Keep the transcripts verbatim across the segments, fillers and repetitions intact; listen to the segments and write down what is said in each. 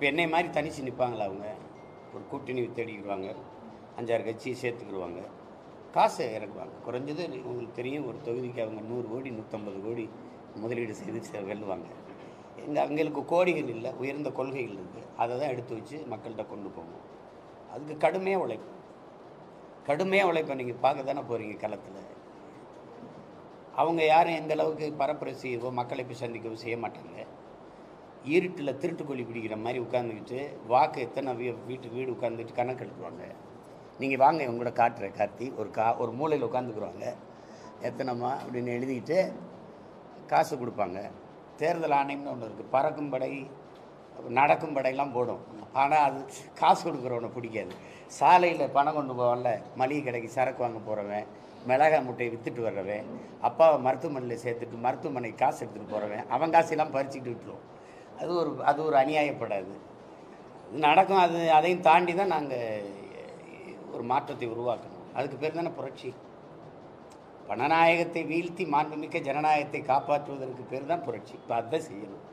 இப்போ என்னை மாதிரி தனிச்சு நிற்பாங்களா? அவங்க ஒரு கூட்டணி தேடிக்கிடுவாங்க, அஞ்சாறு கட்சியை சேர்த்துக்கிடுவாங்க, காசை இறக்குவாங்க. குறைஞ்சது உங்களுக்கு தெரியும், ஒரு தொகுதிக்கு அவங்க நூறு கோடி நூற்றம்பது கோடி முதலீடு செய்து வெல்லுவாங்க. எங்கள் அவங்களுக்கு கோடிகள் இல்லை, உயர்ந்த கொள்கைகள் இருக்குது. அதை தான் எடுத்து வச்சு மக்கள்கிட்ட கொண்டு போகணும். அதுக்கு கடுமையாக உழைப்போம், கடுமையாக உழைப்போம். நீங்கள் பார்க்க தானே போகிறீங்க களத்தில். அவங்க யாரும் எந்த அளவுக்கு பரப்புரை செய்யவோ மக்களை போய் சந்திக்கவோ செய்ய மாட்டாங்க. இருட்டில் திருட்டுக்கொல்லி பிடிக்கிற மாதிரி உட்காந்துக்கிட்டு வாக்கு எத்தனை வீ வீட்டுக்கு வீடு உட்காந்துட்டு கணக்கு எடுத்துருவாங்க. நீங்கள் வாங்க இவங்க கூட காட்டுற கார்த்தி, ஒரு கா ஒரு மூலையில் உட்காந்துக்குருவாங்க, எத்தனைமா அப்படின்னு எழுதிக்கிட்டு காசு கொடுப்பாங்க. தேர்தல் ஆணையம்னு ஒன்று இருக்குது, பறக்கும் படை நடக்கும் படையெல்லாம் போடும். ஆனால் அது காசு கொடுக்குறவனை பிடிக்காது. சாலையில் பணம் கொண்டு போவான்ல, மளிகை கடைக்கு சரக்கு வாங்க போகிறவன், மிளகாய் முட்டையை விற்றுட்டு வர்றவன், அப்பாவை மருத்துவமனையில் சேர்த்துட்டு மருத்துவமனைக்கு காசு எடுத்துகிட்டு போகிறவன், அவன் காசெல்லாம் பறிச்சுக்கிட்டு விட்டுருவோம். அது ஒரு அது ஒரு அநியாயப்படாது, இது நடக்கும். அது அதையும் தாண்டி தான் நாங்கள் ஒரு மாற்றத்தை உருவாக்கணும். அதுக்கு பேர் தானே புரட்சி. பணநாயகத்தை வீழ்த்தி மாண்புமிக்க ஜனநாயகத்தை காப்பாற்றுவதற்கு பேர் தான் புரட்சி. இப்போ அதுதான் செய்யணும்.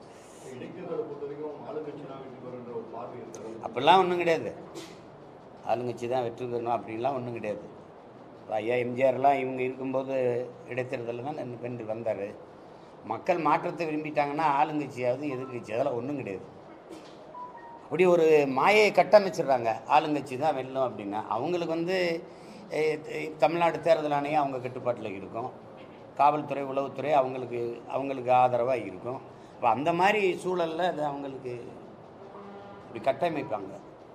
அப்படிலாம் ஒன்றும் கிடையாது, ஆளுங்கட்சி தான் வெற்றி பெறணும் அப்படின்லாம் ஒன்றும் கிடையாது. ஐயா எம்ஜிஆர்லாம் இவங்க இருக்கும்போது இடைத்தேர்தலில் தான் ரெண்டு பெண் வந்தார். மக்கள் மாற்றத்தை விரும்பிட்டாங்கன்னா ஆளுங்கட்சியாவது எதிர்கட்சி அதெல்லாம் ஒன்றும் கிடையாது. அப்படி ஒரு மாயை கட்டமைச்சிடுறாங்க, ஆளுங்கட்சி தான் வெல்லும் அப்படின்னா. அவங்களுக்கு வந்து தமிழ்நாடு தேர்தல் ஆணையம் அவங்க கட்டுப்பாட்டில் இருக்கும், காவல்துறை உளவுத்துறை அவங்களுக்கு அவங்களுக்கு ஆதரவாக இருக்கும். இப்போ அந்த மாதிரி சூழலில் அது அவங்களுக்கு இப்படி கட்டமைப்பாங்க.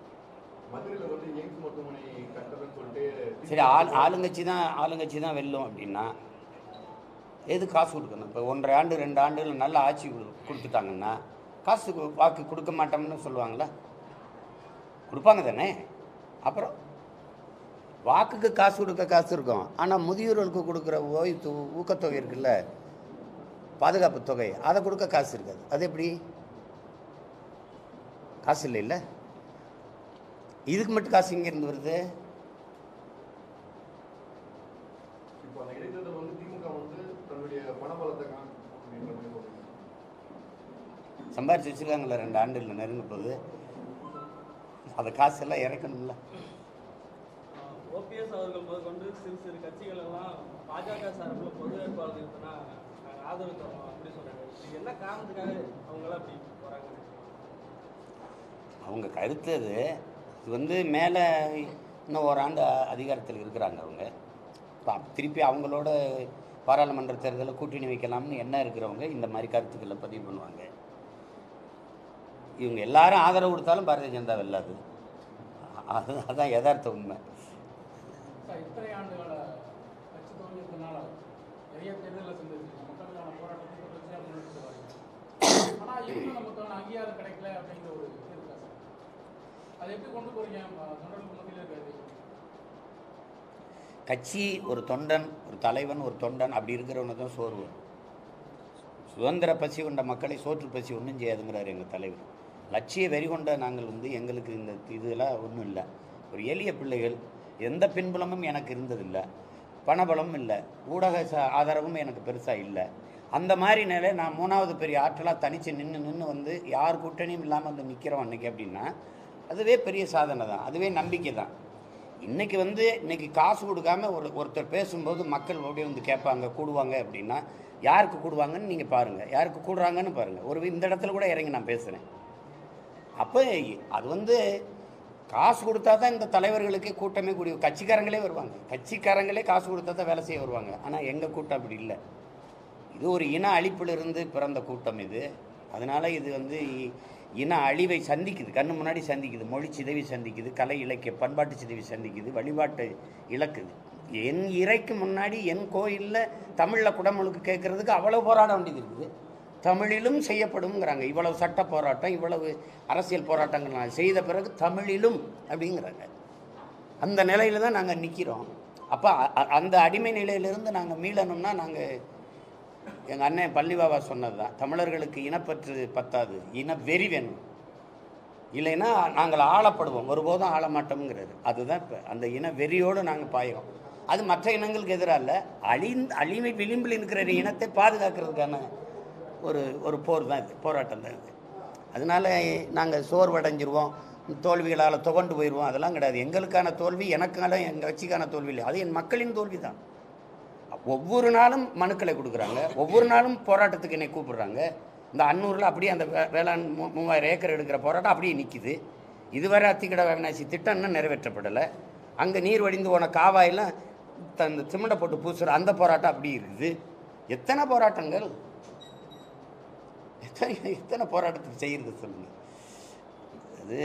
சரி, ஆள் ஆளுங்கட்சி தான் ஆளுங்கட்சி தான் வெல்லும் அப்படின்னா எது காசு கொடுக்கணும்? இப்போ ஒன்றரை ஆண்டு ரெண்டு ஆண்டுகள் நல்ல ஆட்சி கொடுத்துட்டாங்கன்னா காசு வாக்கு கொடுக்க மாட்டோம்னு சொல்லுவாங்களா? கொடுப்பாங்க தானே. அப்புறம் வாக்குக்கு காசு கொடுக்க காசு இருக்கும், ஆனால் முதியோர்களுக்கு கொடுக்குற ஓய்வு ஊக்கத்தொகை இருக்குல்ல, பாதுகாப்பு தொகை, அதை கொடுக்க காசு இருக்காது. அது எப்படி? காசு இல்லை இல்லை, இதுக்கு மட்டும் காசு இங்கேருந்து வருது. சம்பாரிச்சு வச்சுருக்காங்களே ரெண்டு ஆண்டுல நெருங்க போது, அந்த காசு எல்லாம் இறக்கணும்ல. ஓபிஎஸ் அவர்கள் முதற்கொண்டு சிறு சிறு கட்சிகள் எல்லாம் பாஜக சார்பில் பொது வேட்பாளர் நிறுத்தினா நாங்கள் ஆதரவு தரோம் அப்படி சொல்றாங்க. இது என்ன காரணத்துக்காக அவங்களாம் அப்படி போறாங்க? அவங்க கருத்து அது. இது வந்து மேலே இன்னும் ஓராண்டு அதிகாரத்தில் இருக்கிறாங்க அவங்க. இப்போ திருப்பி அவங்களோட பாராளுமன்ற தேர்தலில் கூட்டணி வைக்கலாம்னு என்ன இருக்கிறவங்க இந்த மாதிரி கருத்துக்களை பதிவு பண்ணுவாங்க. இவங்க எல்லாரும் ஆதரவு கொடுத்தாலும் பாரதிய ஜனதா வெல்லாது. அது அதான் யதார்த்த உண்மை. இத்தனை ஆண்டுகள கட்சி தோல்வியத்தினால நிறைய தேர்தலில் செஞ்சிருச்சு, மக்களுக்கான போராட்டத்தை தொடர்ச்சியாக முன்னெடுத்து வராங்க. ஆனால் இன்னும் நமக்கான அங்கீகாரம் கிடைக்கல அப்படிங்கிற ஒரு இது இருக்கா சார்? அதை எப்படி கொண்டு போறீங்க தொண்டர்களுக்கு மத்தியில் இருக்காது? கட்சி ஒரு தொண்டன், ஒரு தலைவன், ஒரு தொண்டன் அப்படி இருக்கிறவனை தான் சோர்வு. சுதந்திர பசி கொண்ட மக்களை சோற்று பசி ஒன்றும் செய்யாதுங்கிறார் எங்கள் தலைவர். லட்சிய வெறி கொண்ட நாங்கள் வந்து எங்களுக்கு இந்த இதெல்லாம் ஒன்றும் இல்லை. ஒரு எளிய பிள்ளைகள், எந்த பின்புலமும் எனக்கு இருந்ததில்லை, பணபலமும் இல்லை, ஊடக ஆதரவும் எனக்கு பெருசாக இல்லை. அந்த மாதிரி நிலை நான் மூணாவது பெரிய ஆற்றலாக தனித்து நின்று நின்று வந்து யார் கூட்டணியும் இல்லாமல் வந்து நிற்கிறோம் அன்றைக்கி அப்படின்னா அதுவே பெரிய சாதனை தான், அதுவே நம்பிக்கை தான். இன்றைக்கி வந்து இன்றைக்கி காசு கொடுக்காம ஒரு ஒருத்தர் பேசும்போது மக்கள் அப்படியே வந்து கேட்பாங்க, கூடுவாங்க அப்படின்னா யாருக்கு கூடுவாங்கன்னு நீங்கள் பாருங்கள், யாருக்கு கூடுறாங்கன்னு பாருங்கள். ஒரு இந்த இடத்துல கூட இறங்கி நான் பேசுகிறேன். அப்போ அது வந்து காசு கொடுத்தா தான் இந்த தலைவர்களுக்கே கூட்டமே கூடிய, கட்சிக்காரங்களே வருவாங்க, கட்சிக்காரங்களே காசு கொடுத்தா தான் வேலை செய்ய வருவாங்க. ஆனால் எங்கள் கூட்டம் அப்படி இல்லை. இது ஒரு இன அழிப்பிலிருந்து பிறந்த கூட்டம் இது. அதனால் இது வந்து இன அழிவை சந்திக்குது, கண்ணு முன்னாடி சந்திக்குது, மொழி சிதைவி சந்திக்குது, கலை இலக்கிய பண்பாட்டு சிதைவி சந்திக்குது, வழிபாட்டை இழக்குது. என் இறைக்கு முன்னாடி என் கோயிலில் தமிழில் குடமுழுக்கு கேட்குறதுக்கு அவ்வளோ போராட வேண்டியது இருக்குது. தமிழிலும் செய்யப்படும்ங்கிறாங்க. இவ்வளவு சட்ட போராட்டம், இவ்வளவு அரசியல் போராட்டங்கள் நான் செய்த பிறகு தமிழிலும் அப்படிங்கிறாங்க. அந்த நிலையில் தான் நாங்கள் நிற்கிறோம். அப்போ அந்த அடிமை நிலையிலிருந்து நாங்கள் மீளணும்னா நாங்கள் எங்கள் அண்ணன் பள்ளிபாபா சொன்னது தான், தமிழர்களுக்கு இனப்பற்று பத்தாது, இன வெறி வேணும், இல்லைன்னா நாங்கள் ஆளப்படுவோம், ஒருபோதும் ஆள மாட்டோம்ங்கிறது. அதுதான் இப்போ அந்த இன வெறியோடு நாங்கள் பாயோம். அது மற்ற இனங்களுக்கு எதிராக இல்லை, அழிந்து அழிமை விளிம்பில் இருக்கிற இனத்தை பாதுகாக்கிறதுக்கான ஒரு ஒரு போர் தான் இது, போராட்டம் தான் இது. அதனால் நாங்கள் சோர்வடைஞ்சிருவோம், தோல்விகளால் துவண்டு போயிடுவோம், அதெல்லாம் கிடையாது. எங்களுக்கான தோல்வி எனக்கான எங்கள் கட்சிக்கான தோல்வி இல்லை, அது என் மக்களின் தோல்வி தான். ஒவ்வொரு நாளும் மனுக்களை கொடுக்குறாங்க, ஒவ்வொரு நாளும் போராட்டத்துக்கு என்னை கூப்பிடுறாங்க. இந்த அன்னூரில் அப்படியே அந்த வே வேளாண் மூ மூவாயிரம் ஏக்கர் எடுக்கிற போராட்டம் அப்படியே நிற்கிது. இதுவரை அத்திக்கட அவிநாசி திட்டம் இன்னும் நிறைவேற்றப்படலை. அங்கே நீர் வடிந்து போன காவாயெல்லாம் அந்த சிமெண்டை போட்டு பூசுகிற அந்த போராட்டம் அப்படி இருக்குது. எத்தனை போராட்டங்கள், எத்தனை எத்தனை போராட்டத்துக்கு செய்கிறது சொல்லுங்கள். அது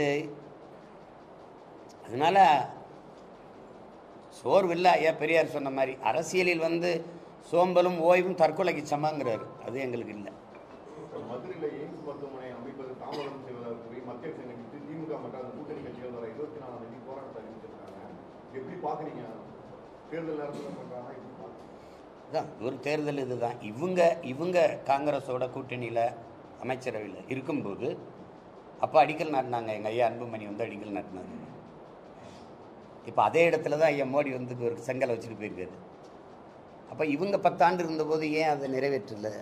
அதனால் சோர்வில்லை. ஐயா பெரியார் சொன்ன மாதிரி அரசியலில் வந்து சோம்பலும் ஓய்வும் தற்கொலைக்கு சமங்கிறாரு, அது எங்களுக்கு இல்லை. மதுரையில் எய்ம்ஸ் மருத்துவமனை அமைப்பது தாமதம் செய்வதற்கு மத்திய கண்டித்து திமுக மற்றும் கூட்டணி கட்சிகள் வர இருபத்தி நாலாம் தேதி போராட்டத்தை அறிவிச்சிருக்காங்க. எப்படி பார்க்குறீங்க? தேர்தல் நேரத்தில் பண்ணுறாங்க, எப்படி பார்க்குறீங்க? தான் ஒரு தேர்தல் இதுதான். இவங்க இவங்க காங்கிரஸோட கூட்டணியில் அமைச்சரவையில் இருக்கும்போது அப்போ அடிக்கல் நாட்டினாங்க. எங்கள் ஐயா அன்புமணி வந்து அடிக்கல் நாட்டினாங்க. இப்போ அதே இடத்துல தான் ஐயா மோடி வந்து ஒரு செங்கலை வச்சுட்டு போயிருக்காரு. அப்போ இவங்க பத்தாண்டு இருந்தபோது ஏன் அதை நிறைவேற்றலை?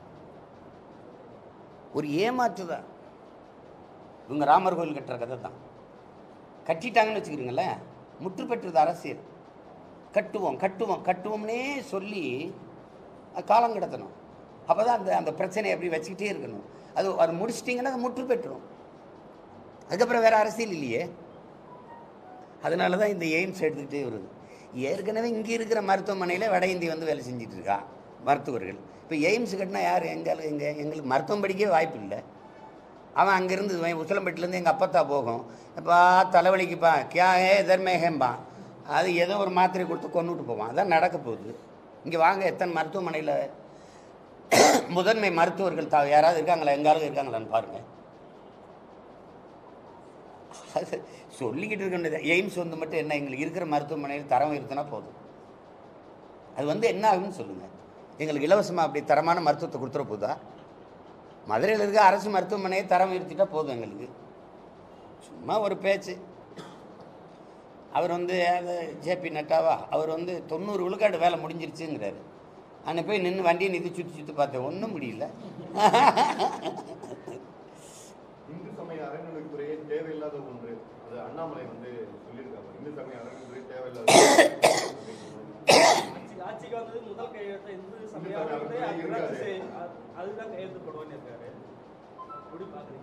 ஒரு ஏமாற்று தான். இவங்க ராமர் கோயில் கட்டுற கதை தான். கட்டிட்டாங்கன்னு வச்சுக்கிறீங்களேன், முற்று பெற்றது அரசியல். கட்டுவோம் கட்டுவோம் கட்டுவோம்னே சொல்லி காலம் கிடத்தணும். அப்போ தான் அந்த அந்த பிரச்சனையை அப்படி வச்சுக்கிட்டே இருக்கணும். அது அது முடிச்சிட்டிங்கன்னா அது முற்று பெற்றுரும். அதுக்கப்புறம் வேறு அரசியல் இல்லையே. அதனால தான் இந்த எய்ம்ஸ் எடுத்துக்கிட்டே வருது. ஏற்கனவே இங்கே இருக்கிற மருத்துவமனையில் வட இந்திய வந்து வேலை செஞ்சுட்டு இருக்கா மருத்துவர்கள். இப்போ எய்ம்ஸ் கட்டினா யார்? எங்களுக்கு எங்கே எங்களுக்கு மருத்துவம் படிக்கவே வாய்ப்பு இல்லை. அவன் அங்கேருந்து உசிலம்பட்டிலேருந்து எங்கள் அப்பத்தா போகும், இப்போ தலைவலிக்குப்பா கியா ஏ தர்மேகம்பான், அது ஏதோ ஒரு மாத்திரை கொடுத்து கொண்டுட்டு போவான். அதான் நடக்க போகுது. இங்கே வாங்க, எத்தனை மருத்துவமனையில் முதன்மை மருத்துவர்கள் தா யாராவது இருக்காங்களா? எங்காலும் இருக்காங்களான்னு பாருங்கள். அது சொல்லிக்கிட்டு இருக்க எய்ம்ஸ் வந்து மட்டும் என்ன, எங்களுக்கு இருக்கிற மருத்துவமனையில் தரம் உயர்த்தினா போதும். அது வந்து என்ன ஆகுன்னு சொல்லுங்கள். எங்களுக்கு இலவசமாக அப்படி தரமான மருத்துவத்தை கொடுத்துட போதா? மதுரையில் இருக்க அரசு மருத்துவமனையை தரம் உயர்த்திட்டா போதும் எங்களுக்கு. சும்மா ஒரு பேச்சு. அவர் வந்து அது ஜேபி நட்டாவா அவர் வந்து தொண்ணூறு விழுக்காடு வேலை முடிஞ்சிருச்சுங்கிறாரு. அன்னை போய் நின்று வண்டியை நிதி சுற்றி சுற்றி பார்த்தேன், ஒன்றும் முடியல. இந்து சமய அறநிலைத்துறையே தேவையில்லாத ஒன்று, அது அண்ணாமலை வந்து சொல்லியிருக்காங்க. இந்து சமய அறநிலைத்துறை தேவையில்லாத ஆட்சிக்கு வந்தது முதல் கையெழுத்து இந்து சமய அறநிலையத்துறை அதுதான் கையெழுத்து போடுவான்னு இருக்காரு. எப்படி பார்க்குறீங்க?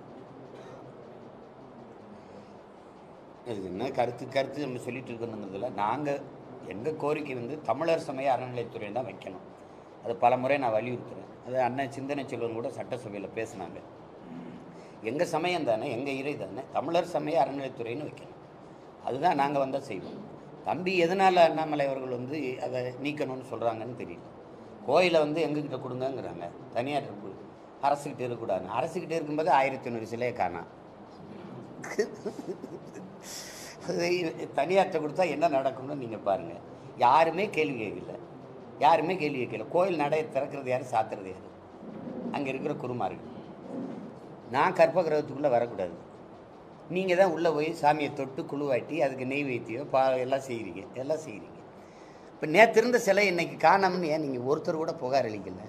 இது என்ன கருத்து கருத்து நம்ம சொல்லிட்டு இருக்கணுங்கிறதுல நாங்கள் எங்கள் கோரிக்கை வந்து தமிழர் சமய அறநிலையத்துறை தான் வைக்கணும். அது பல முறை நான் வலியுறுத்துகிறேன். அது அண்ணன் சிந்தனை செல்வன் கூட சட்டசபையில் பேசினாங்க. எங்கள் சமயம் தானே, எங்கள் இறை தானே, தமிழர் சமய அறநிலையத்துறைன்னு வைக்கணும். அதுதான் நாங்கள் வந்தால் செய்வோம். தம்பி எதனால் அண்ணாமலை அவர்கள் வந்து அதை நீக்கணும்னு சொல்கிறாங்கன்னு தெரியல. கோயிலை வந்து எங்ககிட்ட கொடுங்கங்கிறாங்க, தனியார் அரசுக்கிட்ட இருக்கக்கூடாது. அரசுக்கிட்ட இருக்கும்போது ஆயிரத்தி ஐநூறு சிலையை காணாம். தனியார்கிட்ட கொடுத்தா என்ன நடக்கும்னு நீங்கள் பாருங்கள். யாருமே கேள்வி கேட்கல, யாருமே கேள்வி கேட்கல. கோயில் நடைய திறக்கிறது யார், சாத்துறது யார்? அங்கே இருக்கிற குருமார்கள். நான் கற்ப கிரகத்துக்குள்ளே வரக்கூடாது. நீங்கள் தான் உள்ளே போய் சாமியை தொட்டு குழுவாட்டி அதுக்கு நெய் வைத்தியம் பா எல்லாம் செய்கிறீங்க எல்லாம் செய்கிறீங்க. இப்போ நேற்று இருந்த சிலை இன்னைக்கு காணாமன்னு ஏன் நீங்கள் ஒருத்தர் கூட புகார் அளிக்கல?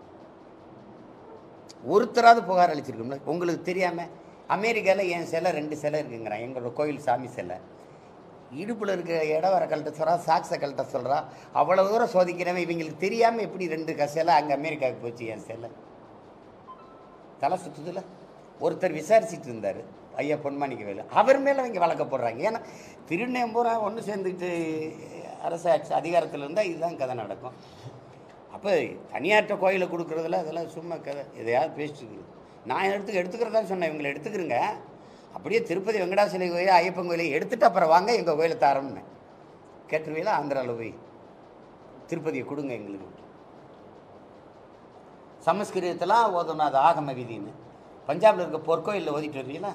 ஒருத்தராவது புகார் அளிச்சிருக்கோம்ல. உங்களுக்கு தெரியாமல் அமெரிக்காவில் என் சிலை ரெண்டு சிலை இருக்குங்கிறான், எங்களோட கோயில் சாமி சிலை. இடுப்பில் இருக்கிற இடம் வர கழட்ட சொல்கிறா, சாக்ஸை கழட்ட சொல்கிறா. அவ்வளோ தூரம் சோதிக்கிறவன் இவங்களுக்கு தெரியாமல் எப்படி ரெண்டு க சிலை அங்கே அமெரிக்காவுக்கு போச்சு? என் சிலை தலை சுற்றுதில்ல. ஒருத்தர் விசாரிச்சுட்டு இருந்தார், ஐயா பொன்மாணிக்க வேலு. அவர் மேலே இங்கே வழக்க போடுறாங்க. ஏன்னா திருநெம்பூரா ஒன்று சேர்ந்துக்கிட்டு அரசு அதிகாரத்தில் இருந்தால் இதுதான் கதை நடக்கும். அப்போ தனியாற்ற கோயிலை கொடுக்குறதுல அதெல்லாம் சும்மா கதை, எதையாவது பேசிட்டு இருக்குது. நான் எடுத்து எடுத்துக்கிறதா சொன்னேன், இவங்களை எடுத்துக்கிறேங்க. அப்படியே திருப்பதி வெங்கடாசலை கோயில் ஐயப்பன் கோயிலை எடுத்துகிட்டு அப்புறம் வாங்க எங்கள் கோயிலை தாரோம்னு கேட்டுருவீங்களா? ஆந்திராவில் போய் திருப்பதியை கொடுங்க எங்களுக்கு. சமஸ்கிருதத்தெல்லாம் ஓதணும், அது ஆகம விதின்னு. பஞ்சாபில் இருக்க பொற்கோயிலில் ஓதிட்டு வருவீங்களா?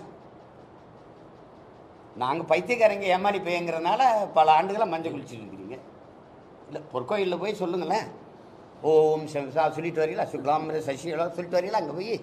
நாங்கள் பைத்தியக்காரங்க ஏமாறி போய்ங்கிறதுனால பல ஆண்டுகளாக மஞ்சள் குளிச்சுட்டு இருக்கிறீங்க. இல்லை பொற்கோயிலில் போய் சொல்லுங்களேன், ஓம் சொல்லிட்டு வரீங்களா, சுக்லாமர சசிகலா சொல்லிட்டு வரீங்களா? அங்கே போய்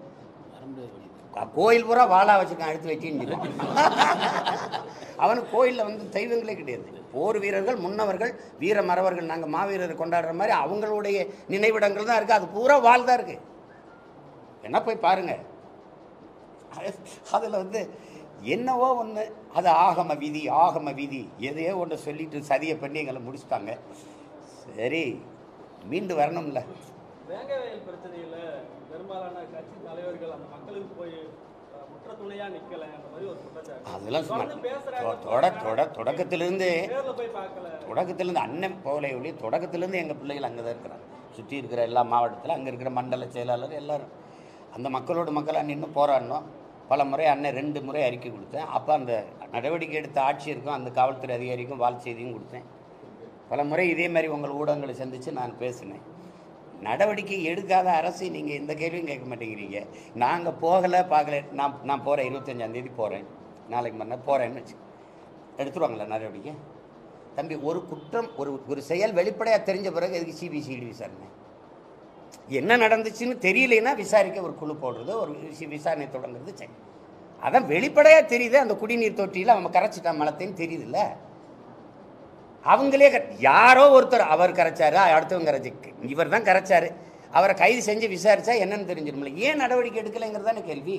கோயில் பூரா வாழா வச்சுருக்கான், எடுத்து வச்சுன்னு அவனுக்கு கோயிலில் வந்து தெய்வங்களே கிடையாது. போர் வீரர்கள் முன்னவர்கள் வீர மறவர்கள் நாங்கள் மாவீரரை கொண்டாடுற மாதிரி அவங்களுடைய நினைவிடங்கள் தான் இருக்குது. அது பூரா வாழ் தான் இருக்குது. என்ன போய் பாருங்கள். அதில் வந்து என்னவோ ஒன்று அது ஆகம விதி ஆகம விதி எதையோ ஒன்று சொல்லிட்டு சதியை பண்ணி எங்களை முடிச்சுட்டாங்க. சரி மீண்டு வரணும்ல. வேங்கவயல் பிரச்சனையில் பெரும்பாலான கட்சி தலைவர்கள் அந்த மக்களுக்கு போய் முற்ற துணையாக நிற்கலை அந்த மாதிரி ஒரு குற்றச்சாட்டு. அதெல்லாம் பேசுகிறாங்க. தொட தொட தொடக்கத்திலிருந்து நேரில் போய் பார்க்கல. தொடக்கத்திலேருந்து அண்ணன் போகலை ஒளி தொடக்கத்திலேருந்து எங்கள் பிள்ளைகள் அங்கே தான் இருக்கிறாங்க. சுற்றி இருக்கிற எல்லா மாவட்டத்தில் அங்கே இருக்கிற மண்டல செயலாளர் எல்லோரும் அந்த மக்களோட மக்களாக நின்று போராடினோம். பல முறை அண்ணன் ரெண்டு முறை அறிக்கை கொடுத்தேன். அப்போ அந்த நடவடிக்கை எடுத்த ஆட்சியருக்கும் அந்த காவல்துறை அதிகாரிக்கும் வாழ் செய்தியும் கொடுத்தேன். பல முறை இதே மாதிரி உங்கள் ஊடகங்களை சந்தித்து நான் பேசினேன். நடவடிக்கை எடுக்காத அரசு நீங்கள் எந்த கேள்வியும் கேட்க மாட்டேங்கிறீங்க. நாங்கள் போகலை பார்க்கல. நான் நான் போகிறேன் இருபத்தஞ்சாந்தேதி போகிறேன், நாளைக்கு மறுநாள் போகிறேன்னு வச்சு எடுத்துருவாங்களா நடவடிக்கை? தம்பி, ஒரு குற்றம் ஒரு ஒரு செயல் வெளிப்படையாக தெரிஞ்ச பிறகு எதுக்கு சிபிசிஐடி விசாரணை? என்ன நடந்துச்சுன்னு தெரியலைன்னா விசாரிக்க ஒரு குழு போடுறது, ஒரு விசாரணை தொடங்குறது சரி. அதான் வெளிப்படையாக தெரியுது. அந்த குடிநீர் தொட்டியில் அவன் கரைச்சிட்டான் மலத்தைன்னு தெரியுதுல்ல. அவங்களே யாரோ ஒருத்தர் அவர் கரைச்சாரு, அடுத்தவங்க கரைச்சி இவர் தான் கரைச்சாரு, அவரை கைது செஞ்சு விசாரிச்சா என்னன்னு தெரிஞ்சிடும்ல. ஏன் நடவடிக்கை எடுக்கலைங்கிறது தானே கேள்வி.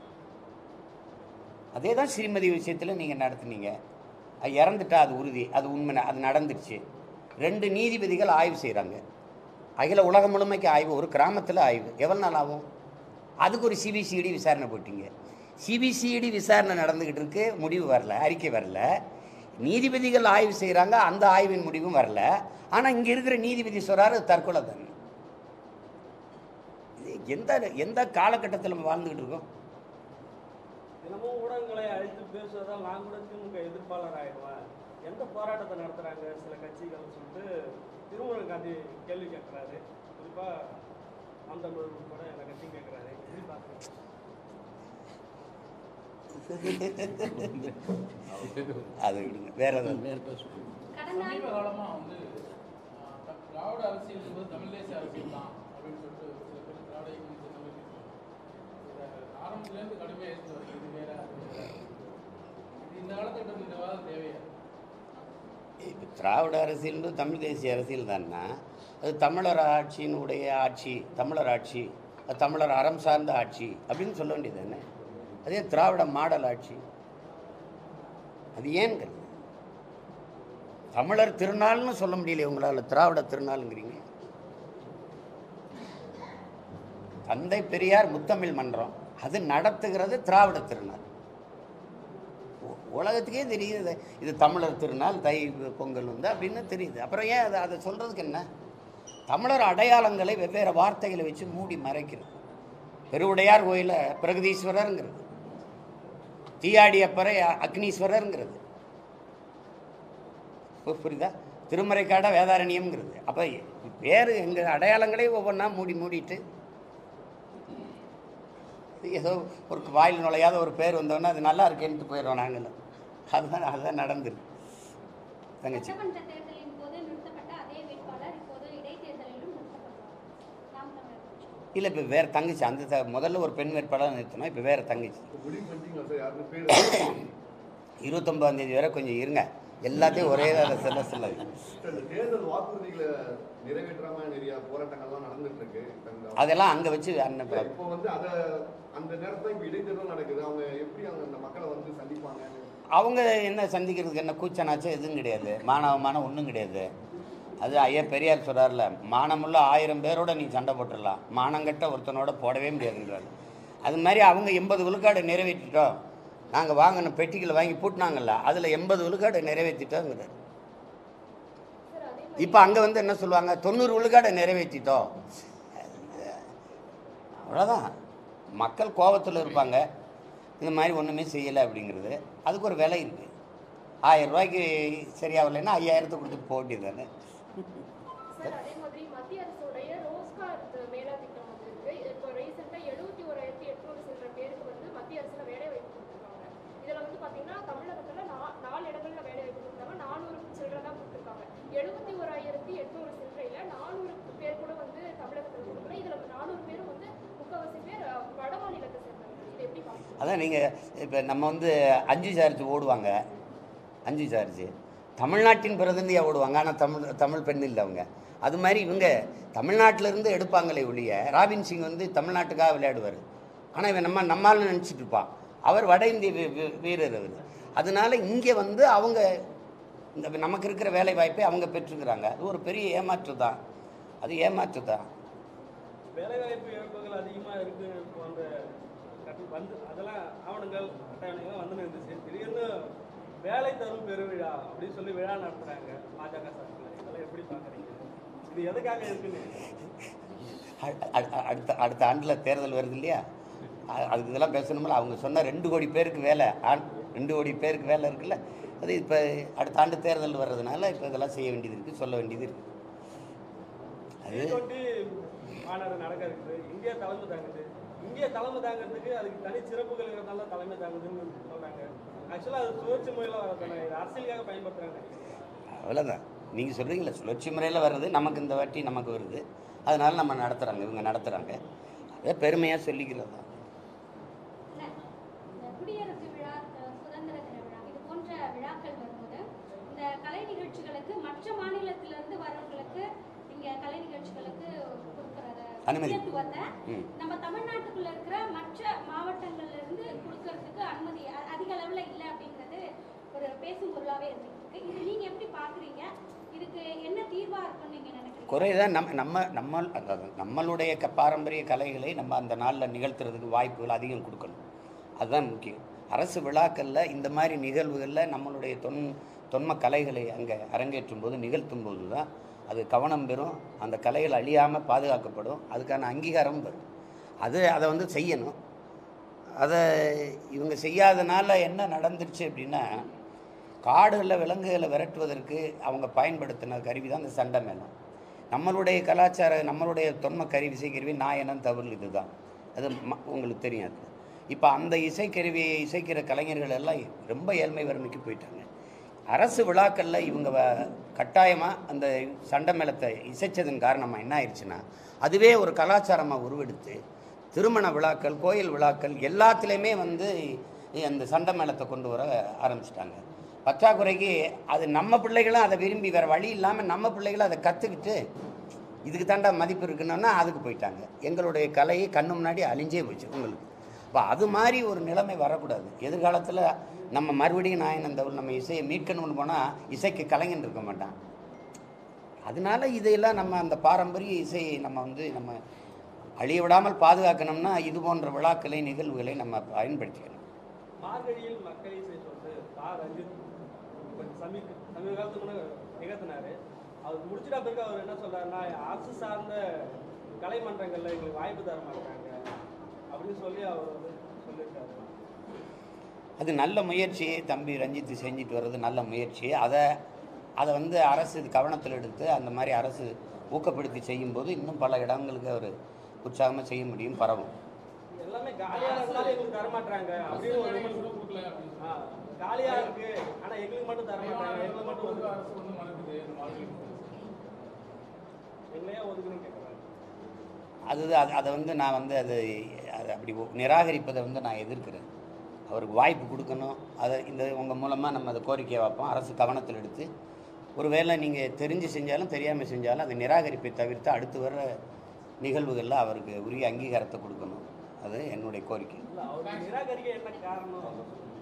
அதே தான் ஸ்ரீமதி விஷயத்தில் நீங்கள் நடத்துனீங்க. அது இறந்துட்டா அது உறுதி, அது உண்மை, அது நடந்துருச்சு. ரெண்டு நீதிபதிகள் ஆய்வு செய்கிறாங்க. அகில உலகம் முழுமைக்கு ஆய்வு, ஒரு கிராமத்தில் ஆய்வு எவ்வளோ நாள் ஆகும்? அதுக்கு ஒரு சிபிசிஐடி விசாரணை போட்டிங்க. சிபிசிஐடி விசாரணை நடந்துக்கிட்டு இருக்கு, முடிவு வரல, அறிக்கை வரல. நீதிபதிகள் ஆய்வு செய்கிறாங்க, அந்த ஆய்வின் முடிவும் வரல. ஆனால் இங்கே இருக்கிற நீதிபதி சொல்கிறாரு தற்கொலை தானே. எந்த எந்த காலகட்டத்தில் நம்ம வாழ்ந்துக்கிட்டு இருக்கோம்? தினமும் ஊடகங்களை அழைத்து பேசுவதால் நான் கூட திமுக எதிர்ப்பாளர் ஆயிடுவேன். எந்த போராட்டத்தை நடத்துகிறாங்க சில கட்சிகள் சொல்லிட்டு திருமுருகன் காந்தி கேள்வி கேட்குறாரு. குறிப்பாக அந்த கூட எல்லா கட்சியும் கேட்குறாரு. எப்படி பார்க்குறீங்க? அது விடுங்க, வேற ஏதாவது. சமீப காலமாக வந்து திராவிட அரசியல் என்பது தமிழ் தேசிய அரசியல் தான் அப்படின்னு சொல்லிட்டு சில பேர் திராவிட இயக்கம் ஆரம்பத்திலேருந்து கடுமையாக எடுத்து வருது. இது வேற இது இந்த காலகட்டத்தில் இந்த வாதம் தேவையா? இப்போ திராவிட அரசியல் தமிழ் தேசிய அரசியல் தான்னா அது தமிழர் ஆட்சியினுடைய ஆட்சி, தமிழர் ஆட்சி, அது தமிழர் அறம் சார்ந்த ஆட்சி அப்படின்னு சொல்ல வேண்டியது தானே. அதே திராவிட மாடல் ஆட்சி அது ஏன்கிறது? தமிழர் திருநாள்னு சொல்ல முடியல உங்களால், திராவிட திருநாளுங்கிறீங்க. தந்தை பெரியார் முத்தமிழ் மன்றம் அது நடத்துகிறது திராவிட திருநாள். உலகத்துக்கே தெரியுது இது தமிழர் திருநாள், தை பொங்கல் வந்து அப்படின்னு தெரியுது. அப்புறம் ஏன் அதை அதை சொல்கிறதுக்கு என்ன? தமிழர் அடையாளங்களை வெவ்வேறு வார்த்தைகளை வச்சு மூடி மறைக்கிறது. பெருவுடையார் கோயில பிரகதீஸ்வரருங்கிறது, தீயாடியப்பறை அக்னீஸ்வரருங்கிறது, புரியுதா? திருமறைக்காட வேதாரண்யம்ங்கிறது. அப்போ வேறு எங்கள் அடையாளங்களே ஒவ்வொன்றா மூடி மூடிட்டு ஏதோ ஒரு வாயில் நுழையாத ஒரு பேர் வந்தோன்னா அது நல்லா இருக்கேன்ட்டு போயிடுறோம் நாங்களும். அதுதான் அதுதான் நடந்துருக்கு தங்கச்சி. இல்லை இப்போ வேறு தங்கச்சி அந்த த முதல்ல ஒரு பெண் வேட்பாளர் நிறுத்தணும், இப்போ வேறு தங்கச்சி. இருபத்தொம்பதாம் தேதி வரை கொஞ்சம் இருங்க, எல்லாத்தையும் ஒரே செல்ல செல்ல தேர்தல் வாக்குறுதிகளை நிறைவேற்றாம நிறைய போராட்டங்கள்லாம் நடந்துட்டு இருக்கு. அதெல்லாம் அங்கே வச்சு அண்ணன் இப்போ வந்து அதை அந்த நேரத்தில் இப்போ இடைத்தேர்தல் நடக்குது. அவங்க எப்படி அவங்க அந்த மக்களை வந்து சந்திப்பாங்க? அவங்க என்ன சந்திக்கிறதுக்கு என்ன கூச்சனாச்சும் எதுவும் கிடையாது, மானவமானம் ஒன்றும் கிடையாது. அது ஐயா பெரியார் சொல்கிறார்ல, மானமுள்ள ஆயிரம் பேரோட நீ சண்டை போட்டுடலாம், மானங்கட்ட ஒருத்தனோட போடவே முடியாதுன்றாரு. அது மாதிரி அவங்க எண்பது விழுக்காடு நிறைவேற்றிட்டோம், நாங்கள் வாங்கின பெட்டிகளை வாங்கி பூட்டினாங்கல்ல, அதில் எண்பது விழுக்காடு நிறைவேற்றிட்டோங்கிறார். இப்போ அங்கே வந்து என்ன சொல்லுவாங்க, தொண்ணூறு விழுக்காடு நிறைவேற்றிட்டோம். அவ்வளோதான். மக்கள் கோபத்தில் இருப்பாங்க, இந்த மாதிரி ஒன்றுமே செய்யலை அப்படிங்கிறது. அதுக்கு ஒரு விலை இருக்குது. ஆயிரம் ரூபாய்க்கு சரியாகலைன்னா ஐயாயிரத்தை கொடுத்து போட்டி தானே. அதே மாதிரி மத்திய அரசுடைய ரோஸ்கார் மேலா திட்டம் வந்து இருக்கு. இப்போ ரீசெண்டா எழுபத்தி ஓராயிரத்தி எட்நூறு சில பேருக்கு வந்து மத்திய அரசுல வேலை வாய்ப்பு கொடுத்துருக்காங்க. இதுல வந்து பாத்தீங்கன்னா தமிழகத்துல நாலு இடங்கள்ல வேலை வாய்ப்பு கொடுத்தாங்க, நானூறு சில்லறை தான் கொடுத்துருக்காங்க. எழுபத்தி ஓராயிரத்தி எட்நூறு சில்லறையில நானூறு பேர் கூட வந்து தமிழகத்துல கொடுக்கல. இதுல நானூறு பேரும் வந்து முக்கால்வாசி பேர் வட மாநிலத்தை சேர்ந்தவங்க. இது எப்படி பாருங்க? அதான் நீங்கள் இப்போ நம்ம வந்து அஞ்சு சார்ஜ் ஓடுவாங்க, அஞ்சு சார்ஜ் தமிழ்நாட்டின் பிரதிநிதியாக ஓடுவாங்க, ஆனால் தமிழ் தமிழ் பெண் இல்லை அவங்க. அது மாதிரி இவங்க தமிழ்நாட்டிலேருந்து எடுப்பாங்களே ஒழிய, ராபின் சிங் வந்து தமிழ்நாட்டுக்காக விளையாடுவார், ஆனால் இவன் நம்ம நம்மால் நினச்சிட்டு இருப்பான். அவர் வட இந்திய வீ- வீ- வீரர் அவர். அதனால இங்கே வந்து அவங்க இந்த நமக்கு இருக்கிற வேலை வாய்ப்பை அவங்க பெற்றுக்கிறாங்க. அது ஒரு பெரிய ஏமாற்று தான். அது ஏமாற்று தான். வேலைவாய்ப்பு இழப்புகள் அதிகமாக இருக்கு போன்ற கட்டு வந்து அதெல்லாம் ஆவணங்கள் அட்டவணைகள் வந்து இருந்துச்சு. திடீர்னு வேலை தரும் பெருவிழா அப்படின்னு சொல்லி விழா நடத்துறாங்க பாஜக சார்பில். இதெல்லாம் எப்படி பார்க்குறீங்க? இது எதுக்காக இருக்குன்னு? அ- அ- அடுத்த அடுத்த ஆண்டில் தேர்தல் வருது இல்லையா, அ- அதுக்கு இதெல்லாம் பேசணும்ல. அவங்க சொன்ன ரெண்டு கோடி பேருக்கு வேலை, ஆண் ரெண்டு கோடி பேருக்கு வேலை இருக்குல்ல, அது இப்போ அடுத்த ஆண்டு தேர்தல் வர்றதுனால இப்போ இதெல்லாம் செய்ய வேண்டியது இருக்குது, சொல்ல வேண்டியது இருக்குது. அது டி டுவெண்ட்டி மாநாடு நடக்க இருக்குது. இந்தியா தலைமை தாங்குது. இந்தியா தலைமை தாங்கிறதுக்கு அதுக்கு தனி சிறப்புகள் இருக்கிறதால தலைமை தாங்குதுன்னு சொல்றாங்க. ஆக்சுவலாக அது சுழற்சி முறையில் வரதானே, இது அரசியலுக்காக பயன்படுத்துறாங்க. அவ்வளோதான். நீங்கள் சொல்கிறீங்களே சுழற்சி முறையில் வர்றது, நமக்கு இந்த வாட்டி நமக்கு வருது, அதனால நம்ம நடத்துகிறாங்க, இவங்க நடத்துகிறாங்க. அதை பெருமையாக சொல்லிக்கிறது தான். இல்ல, இந்த குடியரசு விழா, அஹ், சுதந்திர தின விழா இது போன்ற விழாக்கள் வரும்போது இந்த கலை நிகழ்ச்சிகளுக்கு மற்ற மாநிலத்திலிருந்து வரவங்களுக்கு இங்க கலை நிகழ்ச்சிகளுக்கு கொடுக்கறத அனுமதி. முக்கியத்துவத்தை ம். நம்ம தமிழ்நாட்டுக்குள்ள இருக்கிற மற்ற மாவட்டங்கள்ல இருந்து கொடுக்கறதுக்கு அனுமதி அ- அதிக அளவுல இல்லை அப்படிங்கிறது ஒரு பேசும் பொருளாவே இருந்துட்டு இருக்கு. இது நீங்க எப்படி பாக்குறீங்க? இதுக்கு என்ன தீர்வா இருக்குன்னு நீங்க நினைக்கிறீங்க? குறைதான். நம்ம நம்ம நம்ம அதாவது நம்மளுடைய க பாரம்பரிய கலைகளை நம்ம அந்த நாளில் நிகழ்த்துறதுக்கு வாய்ப்புகள் அதிகம் கொடுக்கணும். அதுதான் முக்கியம். அரசு விழாக்களில் இந்த மாதிரி நிகழ்வுகளில் நம்மளுடைய தொன் தொன்ம கலைகளை அங்கே அரங்கேற்றும் போது நிகழ்த்தும் போது தான் அது கவனம் பெறும், அந்த கலைகள் அழியாமல் பாதுகாக்கப்படும், அதுக்கான அங்கீகாரம் வரும். அது அதை வந்து செய்யணும். அதை இவங்க செய்யாதனால என்ன நடந்துருச்சு அப்படின்னா, காடுகளில் விலங்குகளை விரட்டுவதற்கு அவங்க பயன்படுத்தின கருவி தான் இந்த சண்டை மேளம். நம்மளுடைய கலாச்சார நம்மளுடைய தொன்ம கருவி இசைக்கருவி நாயனம் தவில் இது தான். அது ம உங்களுக்கு தெரியும். அது இப்போ அந்த இசைக்கருவியை இசைக்கிற கலைஞர்கள் எல்லாம் ரொம்ப ஏழ்மை வறுமைக்கு போயிட்டாங்க. அரசு விழாக்களில் இவங்க கட்டாயமாக அந்த சண்டை மேளத்தை இசைச்சதன் காரணமாக என்ன ஆயிடுச்சுன்னா, அதுவே ஒரு கலாச்சாரமாக உருவெடுத்து திருமண விழாக்கள், கோயில் விழாக்கள் எல்லாத்துலேயுமே வந்து அந்த சண்டை மேளத்தை கொண்டு வர ஆரம்பிச்சிட்டாங்க. பற்றாக்குறைக்கு அது நம்ம பிள்ளைகளும் அதை விரும்பி வேறு வழி இல்லாமல் நம்ம பிள்ளைகளும் அதை கற்றுக்கிட்டு இதுக்கு தாண்டா மதிப்பு இருக்குன்னா அதுக்கு போயிட்டாங்க. எங்களுடைய கலையை கண்ணு முன்னாடி அழிஞ்சே போச்சு உங்களுக்கு. இப்போ அது மாதிரி ஒரு நிலைமை வரக்கூடாது. எதிர்காலத்தில் நம்ம மறுபடியும் நாயனந்தவர் நம்ம இசையை மீட்கணும்னு போனால் இசைக்கு கலைஞன் இருக்க மாட்டான். அதனால இதையெல்லாம் நம்ம அந்த பாரம்பரிய இசையை நம்ம வந்து நம்ம அழிய விடாமல் பாதுகாக்கணும்னா இது போன்ற விழாக்களை நிகழ்வுகளை நம்ம பயன்படுத்திக்கணும். மார்கழியில் மக்கள் இசை சொல்லிட்டு பா ரஞ்சித் கொஞ்சம் சமீப சமீப காலத்துக்கு முன்னாடி நிகழ்த்தினாரு. அவர் முடிச்சிட்டா பிறகு அவர் என்ன சொல்றாருன்னா, அரசு சார்ந்த கலைமன்றங்களில் எங்களுக்கு வாய்ப்பு தர மாட்டாங்க அப்படின்னு சொல்லி அவர் வந்து சொல்லியிருக்காரு. அது நல்ல முயற்சி. தம்பி ரஞ்சித் செஞ்சுட்டு வர்றது நல்ல முயற்சி. அதை அதை வந்து அரசு இது கவனத்தில் எடுத்து அந்த மாதிரி அரசு ஊக்கப்படுத்தி செய்யும்போது இன்னும் பல இடங்களுக்கு அவர் உற்சாகமாக செய்ய முடியும், பரவும். எல்லாமே காலியா இருந்தாலும் எங்களுக்கு தர மாட்டாங்க அப்படின்னு ஒரு விமர்சனம். கொடுக்கல அப்படின்னு ஆ, காலியா இருக்கு ஆனா எங்களுக்கு மட்டும் தர மாட்டாங்க, எங்களுக்கு மட்டும் ஒதுக்க ஒதுக்கு- அரசு வந்து மறுக்குது இந்த மாதிரி. எங்களையா ஒதுக்குன்னு கேட்குறாங்க. அது அது அதை வந்து நான் வந்து அது அது அப்படி ஒ- நிராகரிப்பதை வந்து நான் எதிர்க்கிறேன். அவருக்கு வாய்ப்பு கொடுக்கணும். அதை இந்த உங்கள் மூலமாக நம்ம அதை கோரிக்கையை வைப்போம். அரசு கவனத்தில் எடுத்து ஒருவேளை நீங்கள் தெரிஞ்சு செஞ்சாலும் தெரியாமல் செஞ்சாலும் அதை நிராகரிப்பை தவிர்த்து அடுத்து வர நிகழ்வுகளில் அவருக்கு உரிய அங்கீகாரத்தை கொடுக்கணும். அது என்னுடைய கோரிக்கை. இல்ல அவர் நிராகரிக்க என்ன காரணம்?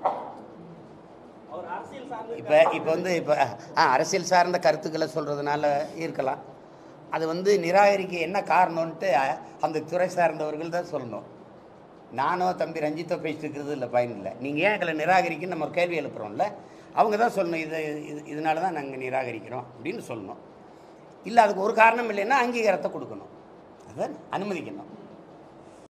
அவர் அரசியல் சார்ந்து இப்போ இப்போ வந்து இப்போ ஆ அரசியல் சார்ந்த கருத்துக்களை சொல்கிறதுனால இருக்கலாம். அது வந்து நிராகரிக்க என்ன காரணம்ன்ட்டு அந்த துறை சார்ந்தவர்கள் தான் சொல்லணும். நானோ தம்பி ரஞ்சித்தோ பேசிட்டு இருக்கிறது இல்லை, பயன் இல்லை. நீங்கள் ஏன் எங்களை நிராகரிக்கன்னு நம்ம ஒரு கேள்வி எழுப்புறோம்ல, அவங்க தான் சொல்லணும். இதை இது இதனால தான் நாங்கள் நிராகரிக்கிறோம் அப்படின்னு சொல்லணும். இல்லை அதுக்கு ஒரு காரணம் இல்லைன்னா அங்கீகாரத்தை கொடுக்கணும், அதை அனுமதிக்கணும்.